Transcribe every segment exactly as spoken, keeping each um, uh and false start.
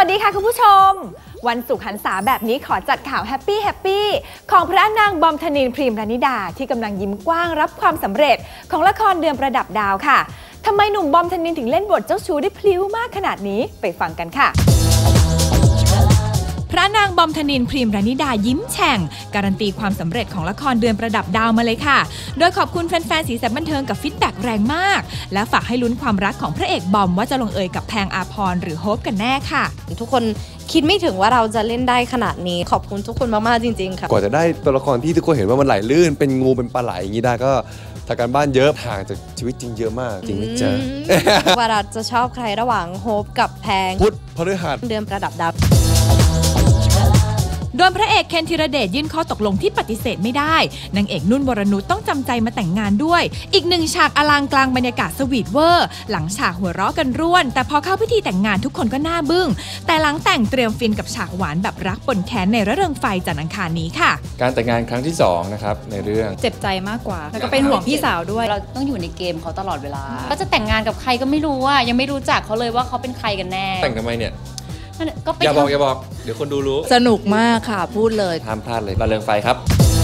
วัสดีค่ะคุณผู้ชมวันศุกร์หันษาแบบนี้ขอจัดข่าวแฮปปี้แฮปปี้ของพระนางบอมธนินทร์พรีมรานิดาที่กำลังยิ้มกว้างรับความสำเร็จของละครเดือนประดับดาวค่ะทำไมหนุ่มบอมธนินทร์ถึงเล่นบทเจ้าชู้ได้พลิ้วมากขนาดนี้ไปฟังกันค่ะพระนางบอมธนินทร์พรีมรานิดายิ้มแฉ่งการันตีความสำเร็จของละครเดือนประดับดาวมาเลยค่ะโดยขอบคุณแฟนๆสีสันบันเทิงกับฟีดแบ็กแรงมากและฝากให้ลุ้นความรักของพระเอกบอมว่าจะลงเอยกับแพงอาภรณ์หรือโฮปกันแน่ค่ะทุกคนคิดไม่ถึงว่าเราจะเล่นได้ขนาดนี้ขอบคุณทุกคนมากๆจริงๆค่ะกว่าจะได้ตัวละครที่ทุกคนเห็นว่ามันไหลลื่นเป็นงูเป็นปลาไหลอย่างนี้ได้ก็ทำการบ้านเยอะห่างจากชีวิตจริงเยอะมากจริงไหมจ๊ะว่าเราจะชอบใครระหว่างโฮปกับแพงพุธพฤหัสเดือนประดับดาวโดยพระเอกเคนธีรเดชยื่นข้อตกลงที่ปฏิเสธไม่ได้นางเอกนุ่นวรนุชต้องจำใจมาแต่งงานด้วยอีกหนึ่งฉากอลังกลางบรรยากาศสวีทเวอร์หลังฉากหัวเราะกันร่วนแต่พอเข้าพิธีแต่งงานทุกคนก็น่าบึ้งแต่หลังแต่งเตรียมฟินกับฉากหวานแบบรักปนแค้นในระเริงไฟจันทร์อังคารนี้ค่ะการแต่งงานครั้งที่สองนะครับในเรื่องเจ็บใจมากกว่าแล้วก็เป็นห่วงพี่สาวด้วยเราต้องอยู่ในเกมเขาตลอดเวลาก็จะแต่งงานกับใครก็ไม่รู้ว่ายังไม่รู้จักเขาเลยว่าเขาเป็นใครกันแน่แต่งทำไมเนี่ยอย่าบอกอย่าบอกเดี๋ยวคนดูรู้สนุกมากค่ะพูดเลยห้ามพลาดเลยระเริงไฟครับ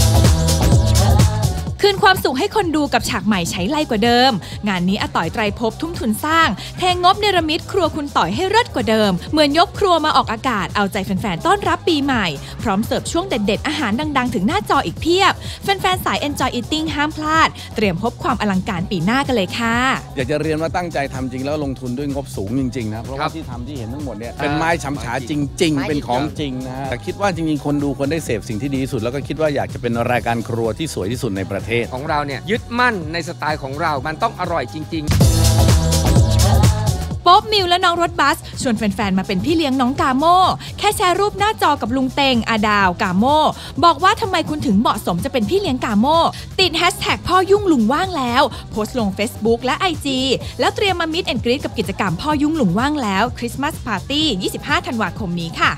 คืนความสุขให้คนดูกับฉากใหม่ใช้ไล่กว่าเดิมงานนี้อาต่อยไตรภพทุ่มทุนสร้างแทงงบเนรมิตครัวคุณต่อยให้เลิศกว่าเดิมเหมือนยกครัวมาออกอากาศเอาใจแฟนๆต้อนรับปีใหม่พร้อมเสิร์ฟช่วงเด็ดๆอาหารดังๆถึงหน้าจออีกเพียบแฟนๆสาย Enjoy Eating ห้ามพลาดเตรียมพบความอลังการปีหน้ากันเลยค่ะอยากจะเรียนว่าตั้งใจทำจริงแล้วลงทุนด้วยงบสูงจริงๆนะเพราะว่าที่ทำที่เห็นทั้งหมดเนี่ยเป็นไม้ฉำฉาจริงๆเป็นของจริงนะแต่คิดว่าจริงๆคนดูควรได้เสพสิ่งที่ดีที่สุดแล้วก็คิดว่าอยากจะเป็นรายการครัวที่สวยที่สุดในประเทศของเราเนี่ยยึดมั่นในสไตล์ของเรามันต้องอร่อยจริงๆโป๊ปมิวและน้องรถบัสชวนแฟนๆมาเป็นพี่เลี้ยงน้องกาโม่แค่แชร์รูปหน้าจอกับลุงเตงอาดาวกาโม่บอกว่าทำไมคุณถึงเหมาะสมจะเป็นพี่เลี้ยงกาโม่ติดแฮชแท็กพ่อยุ่งลุงว่างแล้วโพสต์ลง Facebook และ ไอ จี แล้วเตรียมมามิตแอนด์กรีตกับกิจกรรมพ่อยุ่งลุงว่างแล้วคริสต์มาสปาร์ตี้ยี่สิบห้าธันวาคมนี้ค่ะ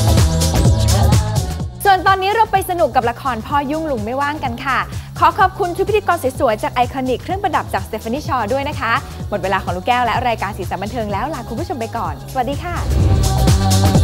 ส่วนตอนนี้เราไปสนุกกับละครพ่อยุ่งลุงไม่ว่างกันค่ะขอขอบคุณชุดพิธีกรสวยๆจากไอคอนิกเครื่องประดับจากสเตฟานีชอด้วยนะคะหมดเวลาของลูกแก้วและรายการสีสันบันเทิงแล้วลาคุณผู้ชมไปก่อนสวัสดีค่ะ